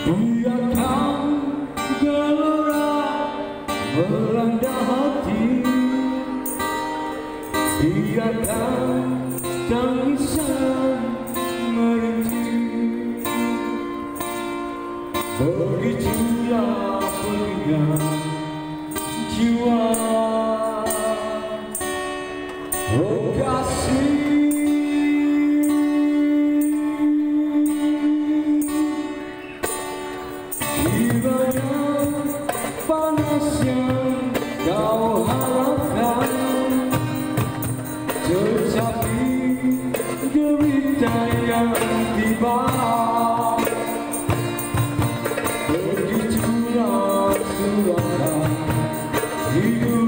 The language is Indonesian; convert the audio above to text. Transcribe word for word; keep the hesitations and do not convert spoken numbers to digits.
Biarkan gelora melanda hati, biarkan tangisan merintih. Begitulah pengingat jiwa, oh kasih. Panas yang kau harapkan, tetapi derita yang tiba. Begitulah suratan hidup.